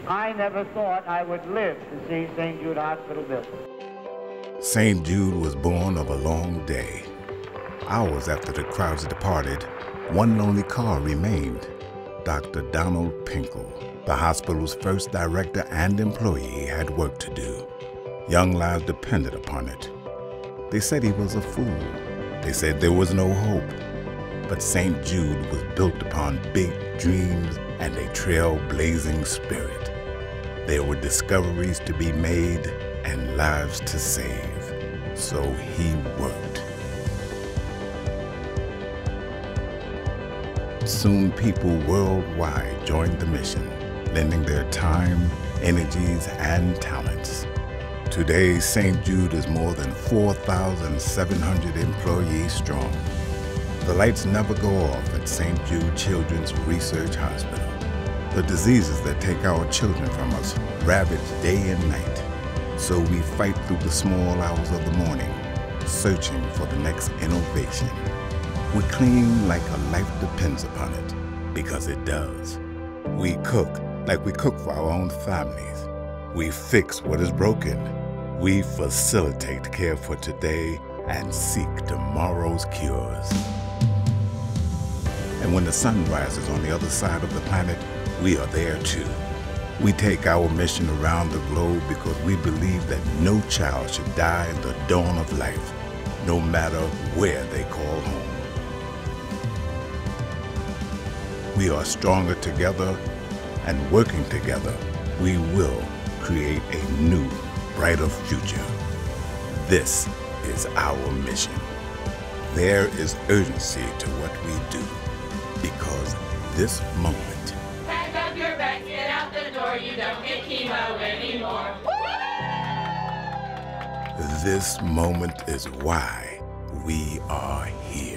I never thought I would live to see St. Jude Hospital built. St. Jude was born of a long day. Hours after the crowds departed, one lonely car remained. Dr. Donald Pinkle, the hospital's first director and employee, had work to do. Young lives depended upon it. They said he was a fool. They said there was no hope. But St. Jude was built upon big dreams and a trailblazing spirit. There were discoveries to be made and lives to save. So he worked. Soon people worldwide joined the mission, lending their time, energies, and talents. Today, St. Jude is more than 4,700 employees strong. The lights never go off at St. Jude Children's Research Hospital. The diseases that take our children from us ravage day and night. So we fight through the small hours of the morning, searching for the next innovation. We clean like a life depends upon it, because it does. We cook like we cook for our own families. We fix what is broken. We facilitate care for today and seek tomorrow's cures. And when the sun rises on the other side of the planet, we are there too. We take our mission around the globe because we believe that no child should die in the dawn of life, no matter where they call home. We are stronger together, and working together, we will create a new, brighter future. This is our mission. There is urgency to what we do, because this moment. Pack up your bags, get out the door, you don't get chemo anymore. This moment is why we are here.